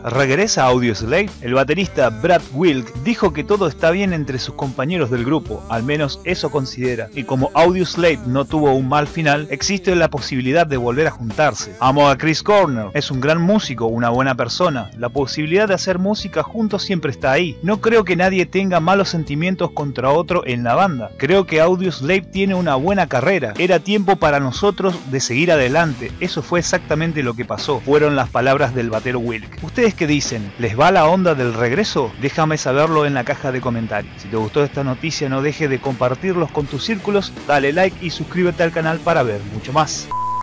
¿Regresa Audioslave? El baterista Brad Wilk dijo que todo está bien entre sus compañeros del grupo, al menos eso considera, y como Audioslave no tuvo un mal final, existe la posibilidad de volver a juntarse. Amo a Chris Cornell, es un gran músico, una buena persona, la posibilidad de hacer música juntos siempre está ahí. No creo que nadie tenga malos sentimientos contra otro en la banda, creo que Audioslave tiene una buena carrera, era tiempo para nosotros de seguir adelante, eso fue exactamente lo que pasó, fueron las palabras del batero Wilk. ¿Ustedes qué dicen? ¿Les va la onda del regreso? Déjame saberlo en la caja de comentarios. Si te gustó esta noticia no dejes de compartirlos con tus círculos, dale like y suscríbete al canal para ver mucho más.